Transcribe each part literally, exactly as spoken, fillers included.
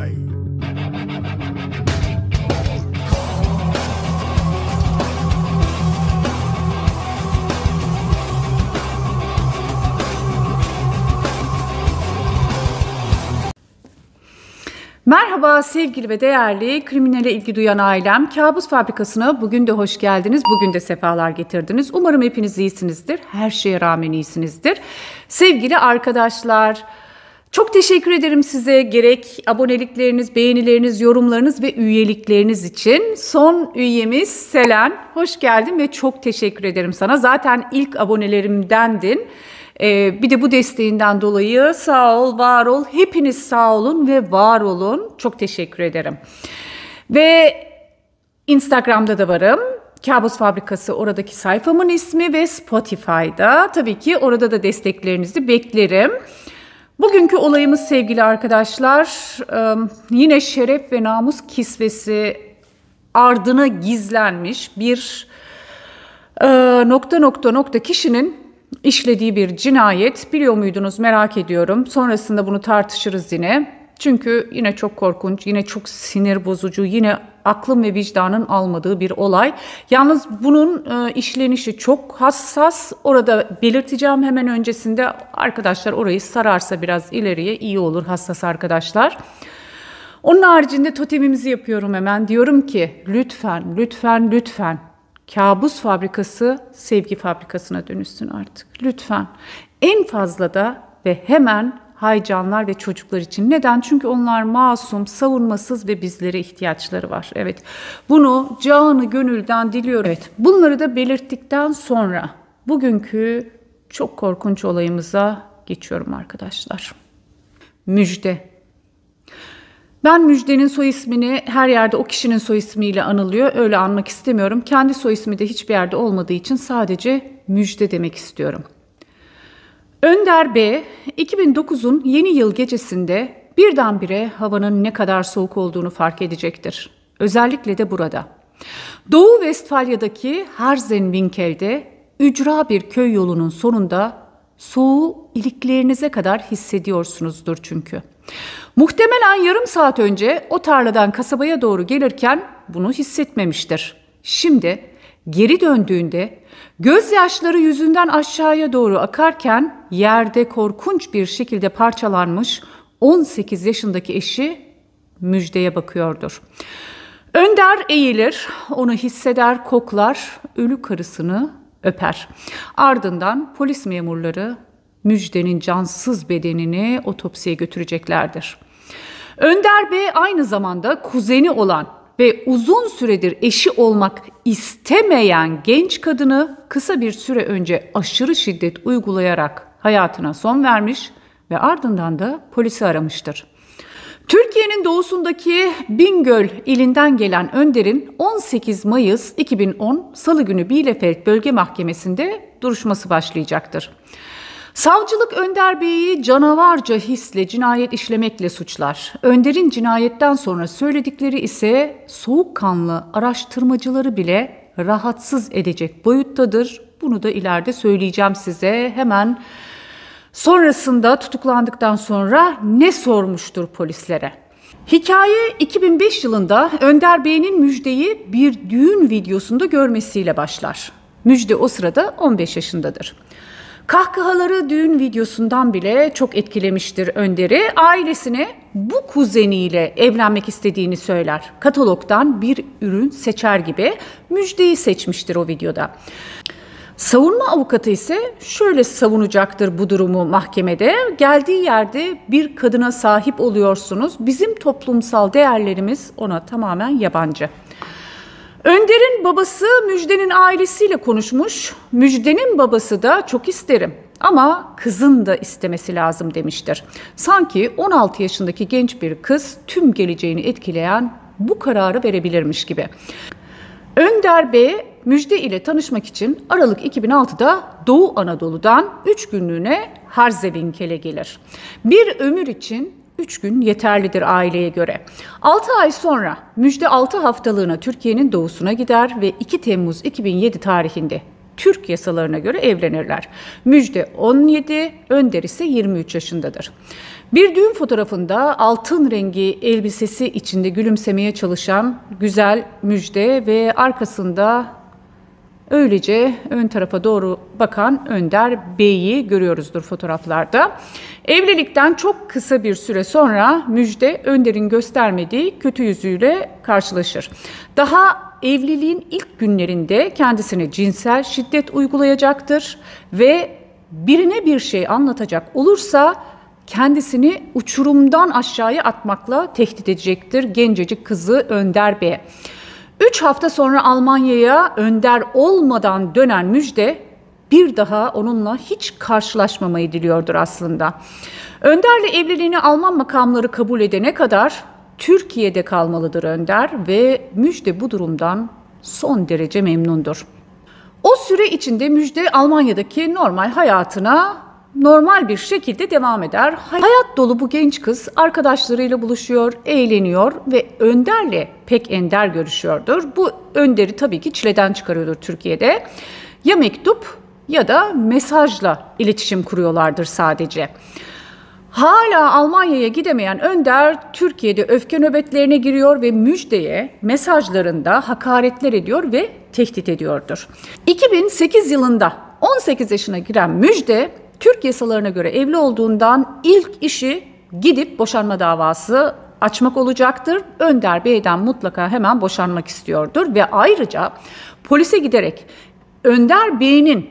Ay. Merhaba sevgili ve değerli kriminale ilgi duyan ailem. Kabus Fabrikası'na bugün de hoş geldiniz. Bugün de sefalar getirdiniz. Umarım hepiniz iyisinizdir. Her şeye rağmen iyisinizdir. Sevgili arkadaşlar, çok teşekkür ederim size gerek abonelikleriniz, beğenileriniz, yorumlarınız ve üyelikleriniz için. Son üyemiz Selen. Hoş geldin ve çok teşekkür ederim sana. Zaten ilk abonelerimdendin. Ee, bir de bu desteğinden dolayı sağ ol, var ol. Hepiniz sağ olun ve var olun. Çok teşekkür ederim. Ve Instagram'da da varım. Kabus Fabrikası oradaki sayfamın ismi ve Spotify'da. Tabii ki orada da desteklerinizi beklerim. Bugünkü olayımız sevgili arkadaşlar yine şeref ve namus kisvesi ardına gizlenmiş bir nokta nokta nokta kişinin işlediği bir cinayet. Biliyor muydunuz merak ediyorum. Sonrasında bunu tartışırız yine. Çünkü yine çok korkunç, yine çok sinir bozucu, yine aklım ve vicdanın almadığı bir olay. Yalnız bunun e, işlenişi çok hassas. Orada belirteceğim hemen öncesinde. Arkadaşlar orayı sararsa biraz ileriye iyi olur hassas arkadaşlar. Onun haricinde totemimizi yapıyorum hemen. Diyorum ki lütfen, lütfen, lütfen. Kabus Fabrikası sevgi fabrikasına dönüşsün artık. Lütfen. En fazla da ve hemen haycanlar ve çocuklar için. Neden? Çünkü onlar masum, savunmasız ve bizlere ihtiyaçları var. Evet. Bunu canı gönülden diliyorum. Evet. Bunları da belirttikten sonra bugünkü çok korkunç olayımıza geçiyorum arkadaşlar. Müjde. Ben Müjde'nin soy ismini her yerde o kişinin soy ismiyle anılıyor. Öyle anmak istemiyorum. Kendi soy ismi de hiçbir yerde olmadığı için sadece Müjde demek istiyorum. Önder B, iki bin dokuzun yeni yıl gecesinde birdenbire havanın ne kadar soğuk olduğunu fark edecektir. Özellikle de burada. Doğu Vestfalya'daki Harzenwinkel'de ücra bir köy yolunun sonunda soğuğu iliklerinize kadar hissediyorsunuzdur çünkü. Muhtemelen yarım saat önce o tarladan kasabaya doğru gelirken bunu hissetmemiştir. Şimdi geri döndüğünde gözyaşları yüzünden aşağıya doğru akarken yerde korkunç bir şekilde parçalanmış on sekiz yaşındaki eşi Müjde'ye bakıyordur. Önder eğilir, onu hisseder, koklar, ölü karısını öper. Ardından polis memurları Müjde'nin cansız bedenini otopsiye götüreceklerdir. Önder Bey aynı zamanda kuzeni olan ve uzun süredir eşi olmak istemeyen genç kadını kısa bir süre önce aşırı şiddet uygulayarak hayatına son vermiş ve ardından da polisi aramıştır. Türkiye'nin doğusundaki Bingöl ilinden gelen Önder'in on sekiz Mayıs iki bin on Salı günü Bielefeld Bölge Mahkemesi'nde duruşması başlayacaktır. Savcılık Önder Bey'i canavarca hisle cinayet işlemekle suçlar. Önder'in cinayetten sonra söyledikleri ise soğukkanlı araştırmacıları bile rahatsız edecek boyuttadır. Bunu da ileride söyleyeceğim size. Hemen sonrasında tutuklandıktan sonra ne sormuştur polislere? Hikaye iki bin beş yılında Önder Bey'in Müjde'yi bir düğün videosunda görmesiyle başlar. Müjde o sırada on beş yaşındadır. Kahkahaları düğün videosundan bile çok etkilemiştir Önder'i. Ailesine bu kuzeniyle evlenmek istediğini söyler. Katalogdan bir ürün seçer gibi Müjde'yi seçmiştir o videoda. Savunma avukatı ise şöyle savunacaktır bu durumu mahkemede. Geldiği yerde bir kadına sahip oluyorsunuz. Bizim toplumsal değerlerimiz ona tamamen yabancı. Önder'in babası Müjde'nin ailesiyle konuşmuş. Müjde'nin babası da çok isterim ama kızın da istemesi lazım demiştir. Sanki on altı yaşındaki genç bir kız tüm geleceğini etkileyen bu kararı verebilirmiş gibi. Önder Bey Müjde ile tanışmak için Aralık iki bin altıda Doğu Anadolu'dan üç günlüğüne Harzenwinkel'e gelir. Bir ömür için üç gün yeterlidir aileye göre. altı ay sonra Müjde altı haftalığına Türkiye'nin doğusuna gider ve iki Temmuz iki bin yedi tarihinde Türk yasalarına göre evlenirler. Müjde on yedi, Önder ise yirmi üç yaşındadır. Bir düğün fotoğrafında altın rengi elbisesi içinde gülümsemeye çalışan güzel Müjde ve arkasında öylece ön tarafa doğru bakan Önder Bey'i görüyoruzdur fotoğraflarda. Evlilikten çok kısa bir süre sonra Müjde, Önder'in göstermediği kötü yüzüyle karşılaşır. Daha evliliğin ilk günlerinde kendisine cinsel şiddet uygulayacaktır ve birine bir şey anlatacak olursa kendisini uçurumdan aşağıya atmakla tehdit edecektir gencecik kızı Önder Bey. Üç hafta sonra Almanya'ya Önder olmadan dönen Müjde bir daha onunla hiç karşılaşmamayı diliyordur aslında. Önder'le evliliğini Alman makamları kabul edene kadar Türkiye'de kalmalıdır Önder ve Müjde bu durumdan son derece memnundur. O süre içinde Müjde Almanya'daki normal hayatına normal bir şekilde devam eder. Hayat dolu bu genç kız arkadaşlarıyla buluşuyor, eğleniyor ve Önder'le pek ender görüşüyordur. Bu Önder'i tabii ki çileden çıkarıyordur Türkiye'de. Ya mektup ya da mesajla iletişim kuruyorlardır sadece. Hala Almanya'ya gidemeyen Önder Türkiye'de öfke nöbetlerine giriyor ve Müjde'ye mesajlarında hakaretler ediyor ve tehdit ediyordur. iki bin sekiz yılında on sekiz yaşına giren Müjde, Türk yasalarına göre evli olduğundan ilk işi gidip boşanma davası açmak olacaktır. Önder Bey'den mutlaka hemen boşanmak istiyordur ve ayrıca polise giderek Önder Bey'in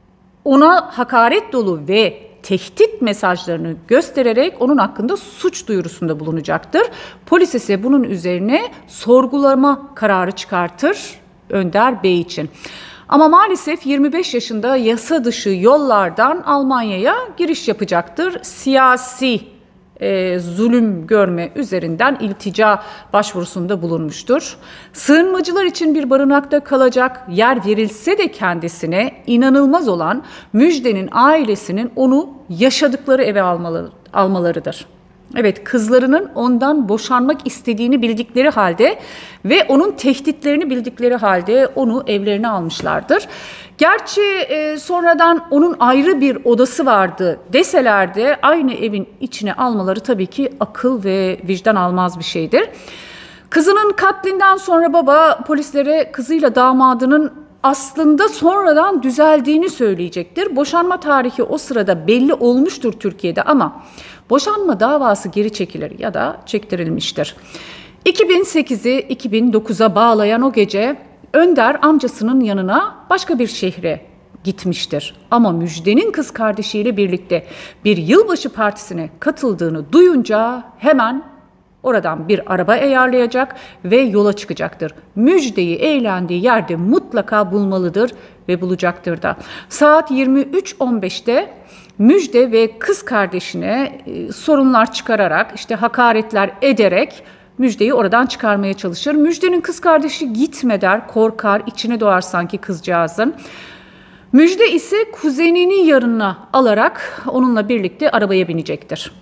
ona hakaret dolu ve tehdit mesajlarını göstererek onun hakkında suç duyurusunda bulunacaktır. Polis ise bunun üzerine sorgulama kararı çıkartır Önder Bey için. Ama maalesef yirmi beş yaşında yasa dışı yollardan Almanya'ya giriş yapacaktır. Siyasi e, zulüm görme üzerinden iltica başvurusunda bulunmuştur. Sığınmacılar için bir barınakta kalacak yer verilse de kendisine inanılmaz olan Müjde'nin ailesinin onu yaşadıkları eve almaları, almalarıdır. Evet, kızlarının ondan boşanmak istediğini bildikleri halde ve onun tehditlerini bildikleri halde onu evlerine almışlardır. Gerçi e, sonradan onun ayrı bir odası vardı deseler de aynı evin içine almaları tabii ki akıl ve vicdan almaz bir şeydir. Kızının katlinden sonra baba polislere kızıyla damadının aslında sonradan düzeldiğini söyleyecektir. Boşanma tarihi o sırada belli olmuştur Türkiye'de ama boşanma davası geri çekilir ya da çektirilmiştir. iki bin sekizi iki bin dokuza bağlayan o gece Önder amcasının yanına başka bir şehre gitmiştir. Ama Müjde'nin kız kardeşiyle birlikte bir yılbaşı partisine katıldığını duyunca hemen oradan bir araba ayarlayacak ve yola çıkacaktır. Müjde'yi eğlendiği yerde mutlaka bulmalıdır ve bulacaktır da. Saat yirmi üç on beşte Müjde ve kız kardeşine e, sorunlar çıkararak, işte hakaretler ederek Müjde'yi oradan çıkarmaya çalışır. Müjde'nin kız kardeşi gitme der, korkar, içine doğar sanki kızcağızın. Müjde ise kuzenini yanına alarak onunla birlikte arabaya binecektir.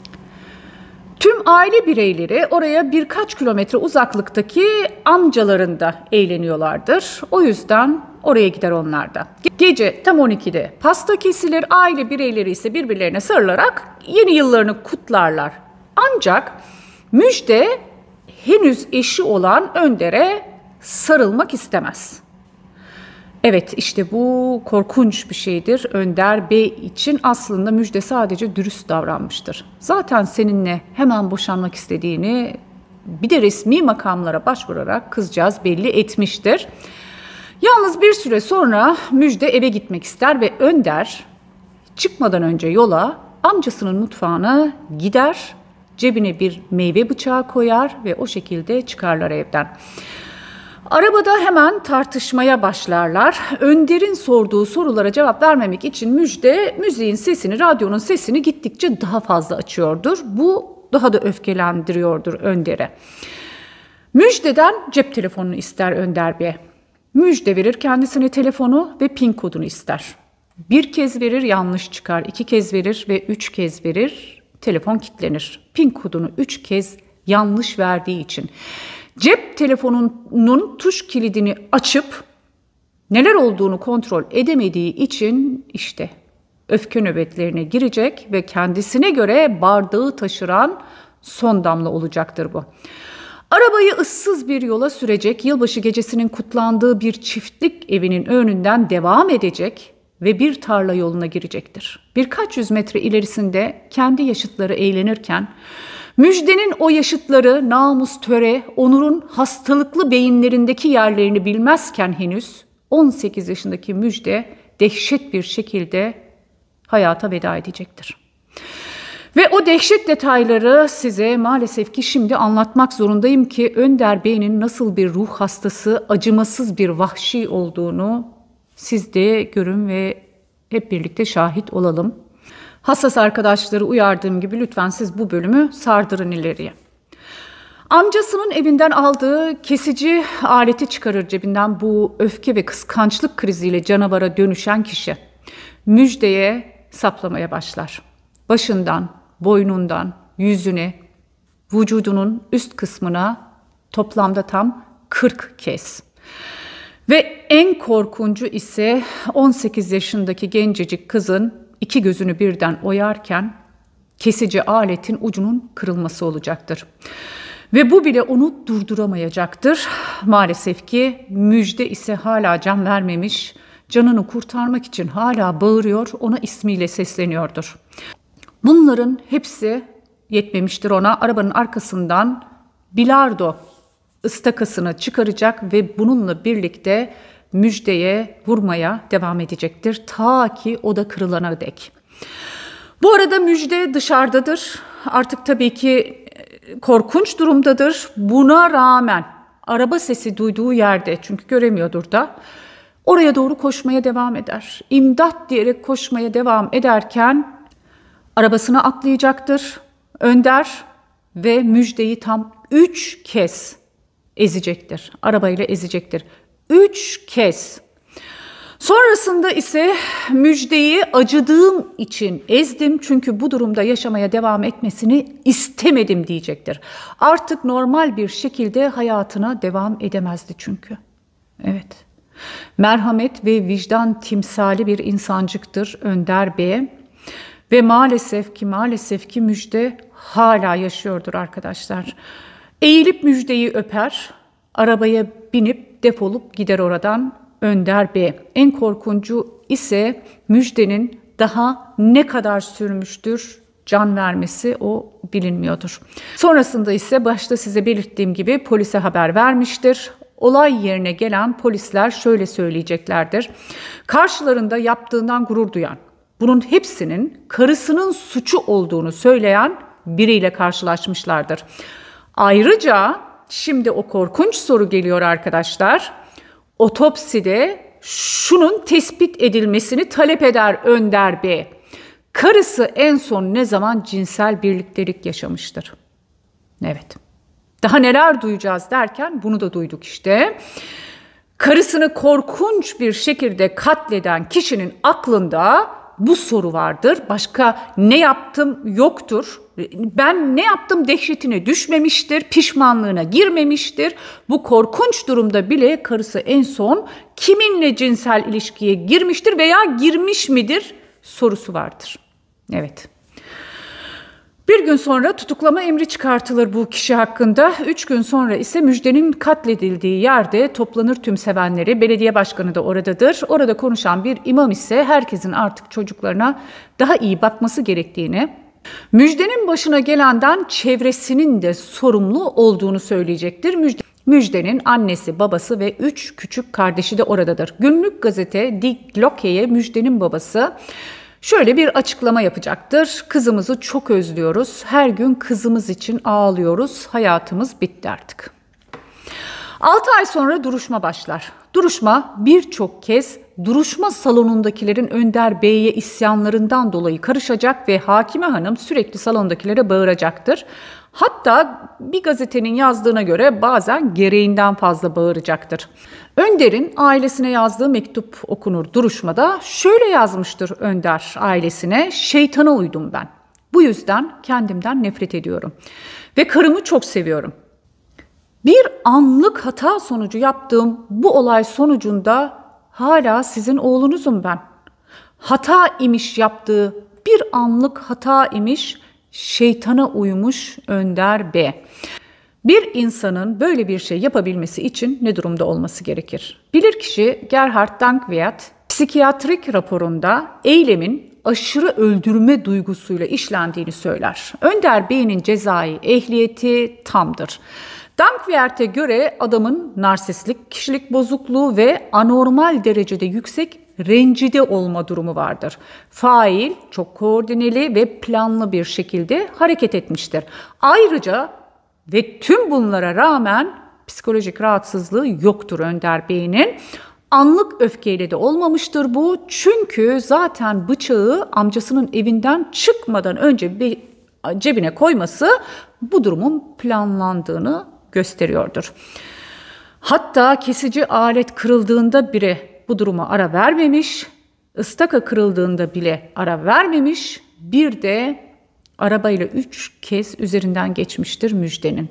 Tüm aile bireyleri oraya birkaç kilometre uzaklıktaki amcalarında eğleniyorlardır. O yüzden oraya gider onlar da. Gece tam on ikide pasta kesilir, aile bireyleri ise birbirlerine sarılarak yeni yıllarını kutlarlar. Ancak Müjde henüz eşi olan Önder'e sarılmak istemez. Evet, işte bu korkunç bir şeydir. Önder Bey için aslında Müjde sadece dürüst davranmıştır. Zaten seninle hemen boşanmak istediğini bir de resmi makamlara başvurarak kızcağız belli etmiştir. Yalnız bir süre sonra Müjde eve gitmek ister ve Önder çıkmadan önce yola amcasının mutfağına gider, cebine bir meyve bıçağı koyar ve o şekilde çıkarlar evden. Arabada hemen tartışmaya başlarlar. Önder'in sorduğu sorulara cevap vermemek için Müjde müziğin sesini, radyonun sesini gittikçe daha fazla açıyordur. Bu daha da öfkelendiriyordur Önder'e. Müjde'den cep telefonunu ister Önder Bey. Müjde verir kendisine telefonu ve pin kodunu ister. Bir kez verir, yanlış çıkar. İki kez verir ve üç kez verir, telefon kilitlenir. Pin kodunu üç kez yanlış verdiği için. Cep telefonunun tuş kilidini açıp Neler olduğunu kontrol edemediği için işte öfke nöbetlerine girecek ve kendisine göre bardağı taşıran son damla olacaktır bu. Arabayı ıssız bir yola sürecek, yılbaşı gecesinin kutlandığı bir çiftlik evinin önünden devam edecek ve bir tarla yoluna girecektir. Birkaç yüz metre ilerisinde kendi yaşıtları eğlenirken, Müjde'nin o yaşıtları namus, töre, onurun hastalıklı beyinlerindeki yerlerini bilmezken henüz on sekiz yaşındaki Müjde dehşet bir şekilde hayata veda edecektir. Ve o dehşet detayları size maalesef ki şimdi anlatmak zorundayım ki Önder Bey'in nasıl bir ruh hastası, acımasız bir vahşi olduğunu siz de görün ve hep birlikte şahit olalım. Hassas arkadaşları uyardığım gibi lütfen siz bu bölümü sardırın ileriye. Amcasının evinden aldığı kesici aleti çıkarır cebinden bu öfke ve kıskançlık kriziyle canavara dönüşen kişi Müjde'ye saplamaya başlar. Başından, boynundan, yüzüne, vücudunun üst kısmına toplamda tam kırk kez. Ve en korkuncu ise on sekiz yaşındaki gencecik kızın iki gözünü birden oyarken kesici aletin ucunun kırılması olacaktır. Ve bu bile onu durduramayacaktır. Maalesef ki Müjde ise hala can vermemiş, canını kurtarmak için hala bağırıyor, ona ismiyle sesleniyordur. Bunların hepsi yetmemiştir ona. Arabanın arkasından bilardo ıstakasını çıkaracak ve bununla birlikte Müjde'ye vurmaya devam edecektir. Ta ki o da kırılana dek. Bu arada Müjde dışarıdadır. Artık tabii ki korkunç durumdadır. Buna rağmen araba sesi duyduğu yerde, çünkü göremiyordur da, oraya doğru koşmaya devam eder. İmdat diyerek koşmaya devam ederken arabasına atlayacaktır Önder ve Müjde'yi tam üç kez ezecektir. Arabayla ezecektir. Üç kez. Sonrasında ise Müjde'yi acıdığım için ezdim çünkü bu durumda yaşamaya devam etmesini istemedim diyecektir. Artık normal bir şekilde hayatına devam edemezdi çünkü. Evet. Merhamet ve vicdan timsali bir insancıktır Önder Bey. Ve maalesef ki maalesef ki Müjde hala yaşıyordur arkadaşlar. Eğilip Müjde'yi öper, arabaya binip defolup gider oradan Önder Bey. En korkuncu ise Müjde'nin daha ne kadar sürmüştür can vermesi, o bilinmiyordur. Sonrasında ise başta size belirttiğim gibi polise haber vermiştir. Olay yerine gelen polisler şöyle söyleyeceklerdir. Karşılarında yaptığından gurur duyan, bunun hepsinin karısının suçu olduğunu söyleyen biriyle karşılaşmışlardır. Ayrıca şimdi o korkunç soru geliyor arkadaşlar. Otopside şunun tespit edilmesini talep eder Önder Bey. Karısı en son ne zaman cinsel birliktelik yaşamıştır? Evet. Daha neler duyacağız derken bunu da duyduk işte. Karısını korkunç bir şekilde katleden kişinin aklında bu soru vardır. Başka ne yaptım yoktur. Ben ne yaptım dehşetine düşmemiştir, pişmanlığına girmemiştir. Bu korkunç durumda bile karısı en son kiminle cinsel ilişkiye girmiştir veya girmiş midir sorusu vardır. Evet. Bir gün sonra tutuklama emri çıkartılır bu kişi hakkında. Üç gün sonra ise Müjde'nin katledildiği yerde toplanır tüm sevenleri. Belediye başkanı da oradadır. Orada konuşan bir imam ise herkesin artık çocuklarına daha iyi bakması gerektiğini, Müjde'nin başına gelenden çevresinin de sorumlu olduğunu söyleyecektir. Müjde, Müjde'nin annesi, babası ve üç küçük kardeşi de oradadır. Günlük gazete Die Glocke'ye Müjde'nin babası şöyle bir açıklama yapacaktır. Kızımızı çok özlüyoruz. Her gün kızımız için ağlıyoruz. Hayatımız bitti artık. altı ay sonra duruşma başlar. Duruşma birçok kez duruşma salonundakilerin Önder Bey'e isyanlarından dolayı karışacak ve hakime hanım sürekli salondakilere bağıracaktır. Hatta bir gazetenin yazdığına göre bazen gereğinden fazla bağıracaktır. Önder'in ailesine yazdığı mektup okunur duruşmada. Şöyle yazmıştır Önder ailesine: şeytana uydum ben. Bu yüzden kendimden nefret ediyorum ve karımı çok seviyorum. Bir anlık hata sonucu yaptığım bu olay sonucunda hala sizin oğlunuzum ben. Hata imiş yaptığı, bir anlık hata imiş, şeytana uymuş Önder B. Bir insanın böyle bir şey yapabilmesi için ne durumda olması gerekir? Bilirkişi Gerhard Dankwerth, psikiyatrik raporunda eylemin aşırı öldürme duygusuyla işlendiğini söyler. Önder Bey'in cezai ehliyeti tamdır. Dankwerth'e göre adamın narsistik kişilik bozukluğu ve anormal derecede yüksek rencide olma durumu vardır. Fail çok koordineli ve planlı bir şekilde hareket etmiştir. Ayrıca ve tüm bunlara rağmen psikolojik rahatsızlığı yoktur Önder Bey'in. Anlık öfkeyle de olmamıştır bu. Çünkü zaten bıçağı amcasının evinden çıkmadan önce bir cebine koyması bu durumun planlandığını gösteriyordur. Hatta kesici alet kırıldığında bile bu duruma ara vermemiş, ıstaka kırıldığında bile ara vermemiş, bir de arabayla üç kez üzerinden geçmiştir müjdenin.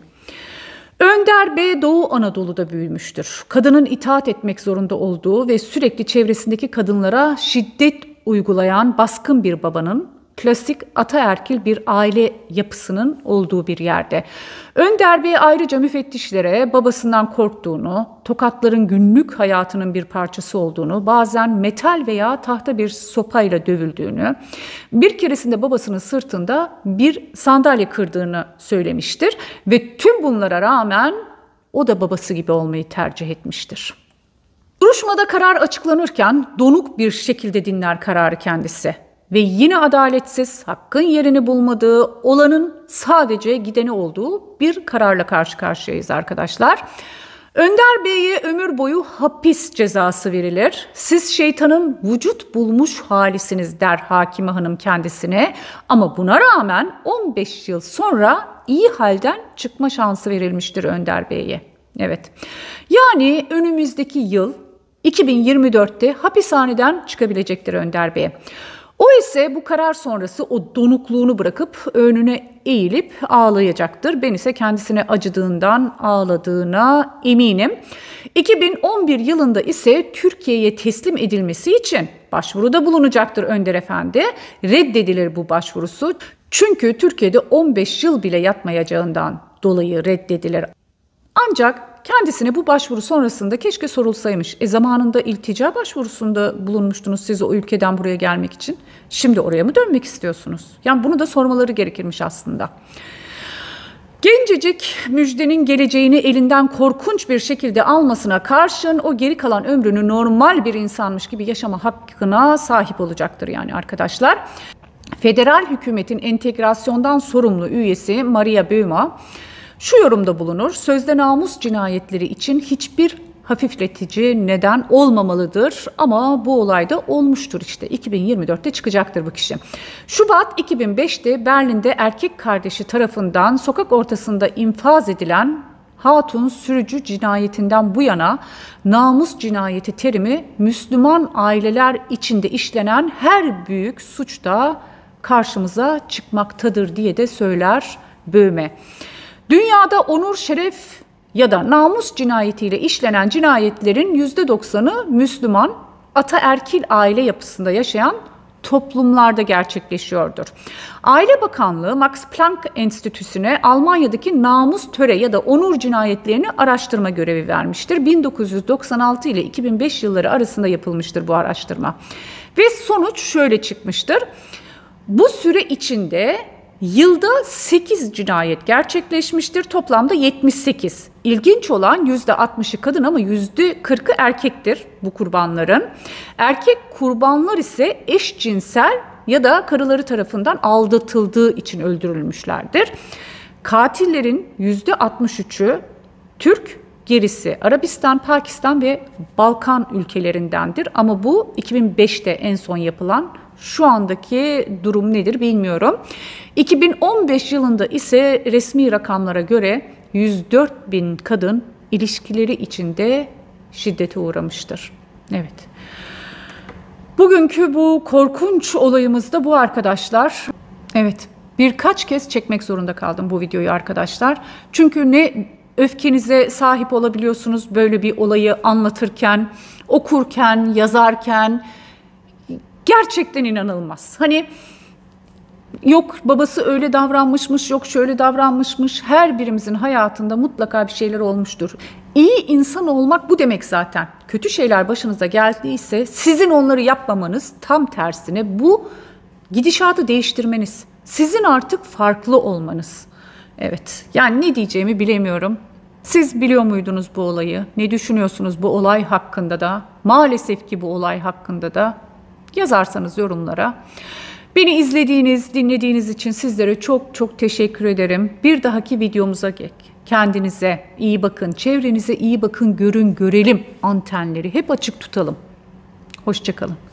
Önder Bey Doğu Anadolu'da büyümüştür. Kadının itaat etmek zorunda olduğu ve sürekli çevresindeki kadınlara şiddet uygulayan baskın bir babanın, klasik ataerkil bir aile yapısının olduğu bir yerde. Önder Bey ayrıca müfettişlere babasından korktuğunu, tokatların günlük hayatının bir parçası olduğunu, bazen metal veya tahta bir sopayla dövüldüğünü, bir keresinde babasının sırtında bir sandalye kırdığını söylemiştir ve tüm bunlara rağmen o da babası gibi olmayı tercih etmiştir. Duruşmada karar açıklanırken donuk bir şekilde dinler kararı kendisi. Ve yine adaletsiz, hakkın yerini bulmadığı, olanın sadece gideni olduğu bir kararla karşı karşıyayız arkadaşlar. Önder Bey'e ömür boyu hapis cezası verilir. Siz şeytanın vücut bulmuş halisiniz der hakime hanım kendisine. Ama buna rağmen on beş yıl sonra iyi halden çıkma şansı verilmiştir Önder Bey'e. Evet. Yani önümüzdeki yıl iki bin yirmi dörtte hapishaneden çıkabilecektir Önder Bey. O ise bu karar sonrası o donukluğunu bırakıp önüne eğilip ağlayacaktır. Ben ise kendisine acıdığından ağladığına eminim. iki bin on bir yılında ise Türkiye'ye teslim edilmesi için başvuruda bulunacaktır Önder Efendi. Reddedilir bu başvurusu. Çünkü Türkiye'de on beş yıl bile yatmayacağından dolayı reddedilir. Ancak kendisine bu başvuru sonrasında keşke sorulsaymış. E zamanında iltica başvurusunda bulunmuştunuz siz o ülkeden buraya gelmek için. Şimdi oraya mı dönmek istiyorsunuz? Yani bunu da sormaları gerekirmiş aslında. Gencecik müjdenin geleceğini elinden korkunç bir şekilde almasına karşın o geri kalan ömrünü normal bir insanmış gibi yaşama hakkına sahip olacaktır yani arkadaşlar. Federal hükümetin entegrasyondan sorumlu üyesi Maria Böhma şu yorumda bulunur: sözde namus cinayetleri için hiçbir hafifletici neden olmamalıdır ama bu olayda olmuştur işte. iki bin yirmi dörtte çıkacaktır bu kişi. Şubat iki bin beşte Berlin'de erkek kardeşi tarafından sokak ortasında infaz edilen Hatun sürücü cinayetinden bu yana namus cinayeti terimi Müslüman aileler içinde işlenen her büyük suçta karşımıza çıkmaktadır diye de söyler Böhme. Dünyada onur, şeref ya da namus cinayetiyle işlenen cinayetlerin yüzde doksanı Müslüman, ataerkil aile yapısında yaşayan toplumlarda gerçekleşiyordur. Aile Bakanlığı Max Planck Enstitüsü'ne Almanya'daki namus, töre ya da onur cinayetlerini araştırma görevi vermiştir. bin dokuz yüz doksan altı ile iki bin beş yılları arasında yapılmıştır bu araştırma. Ve sonuç şöyle çıkmıştır: bu süre içinde yılda sekiz cinayet gerçekleşmiştir. Toplamda yetmiş sekiz. İlginç olan yüzde altmışı kadın ama yüzde kırkı erkektir bu kurbanların. Erkek kurbanlar ise eşcinsel ya da karıları tarafından aldatıldığı için öldürülmüşlerdir. Katillerin yüzde altmış üçü Türk, gerisi Arabistan, Pakistan ve Balkan ülkelerindendir. Ama bu iki bin beşte en son yapılan. Şu andaki durum nedir bilmiyorum. iki bin on beş yılında ise resmi rakamlara göre yüz dört bin kadın ilişkileri içinde şiddete uğramıştır. Evet. Bugünkü bu korkunç olayımız da bu arkadaşlar. Evet. Birkaç kez çekmek zorunda kaldım bu videoyu arkadaşlar. Çünkü ne öfkenize sahip olabiliyorsunuz böyle bir olayı anlatırken, okurken, yazarken. Gerçekten inanılmaz. Hani yok babası öyle davranmışmış, yok şöyle davranmışmış. Her birimizin hayatında mutlaka bir şeyler olmuştur. İyi insan olmak bu demek zaten. Kötü şeyler başınıza geldiyse sizin onları yapmamanız, tam tersine bu gidişatı değiştirmeniz. Sizin artık farklı olmanız. Evet, yani ne diyeceğimi bilemiyorum. Siz biliyor muydunuz bu olayı? Ne düşünüyorsunuz bu olay hakkında da? Maalesef ki bu olay hakkında da yazarsanız yorumlara. Beni izlediğiniz, dinlediğiniz için sizlere çok çok teşekkür ederim. Bir dahaki videomuza gel. Kendinize iyi bakın, çevrenize iyi bakın, görün, görelim antenleri. Hep açık tutalım. Hoşça kalın.